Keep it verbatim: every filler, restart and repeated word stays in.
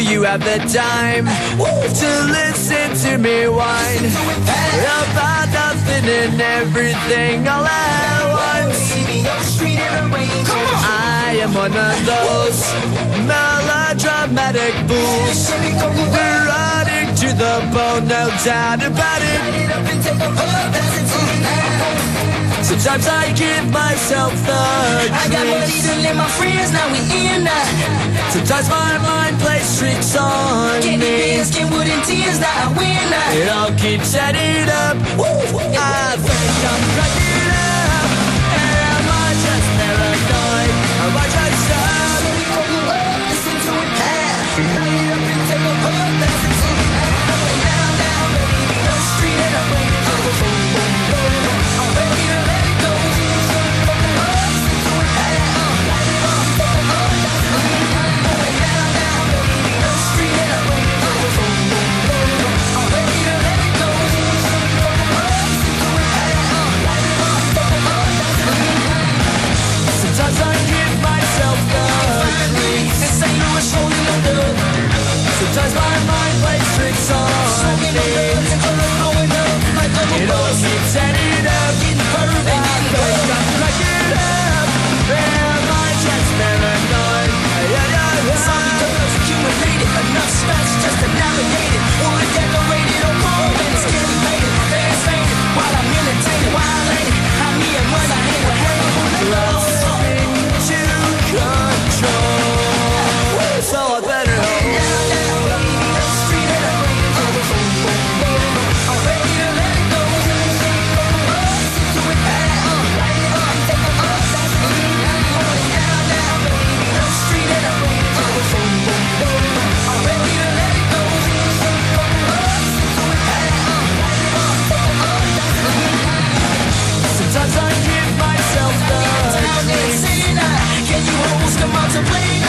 you have the time to listen to me whine about nothing and everything all at once? I am one of those melodramatic fools, running to the bone, no doubt about it. Sometimes I give myself the I got money to let my friends, now we in that. Sometimes my mind plays tricks on Candy me. beans, skin wood and tears, now I win that. It all keeps adding up. I think I'm cracking up. Am I just paranoid? Am I just stuck? So we gon' go up, listen to it pass. Light it up and take a puff, that's it to the ass. I'm going down, down, baby, no street and I'm ready to go. Boom, boom, boom, boom. I'm ready to let it go. So we gon' go up, listen to it pass. Light it up, take a puff, that's it to the ass. I'm going down, down, baby, no street and I'm ready to go. Boom, boom, boom, boom. I'm ready to let it go. So we gon' go up, listen to it pass. Light it up, take a puff, that's it to the ass. Sometimes I give myself the creeps. In Saint Louis, rolling on the Sometimes my mind plays tricks on smoking on the me. and colors blowing up like a It all keeps adding up. getting burned and I getting think burned. I'm cracking up. Am I just paranoid? Yeah, yeah, yeah. Some girls accumulated enough stress just to navigate it. Wood decorated on home and it's getting painted. Fans fainted while I'm militated, violated. How me and one I hang with hang on the Lost to control, so I better hold. Sometimes I give myself the Can you hoes come out to play?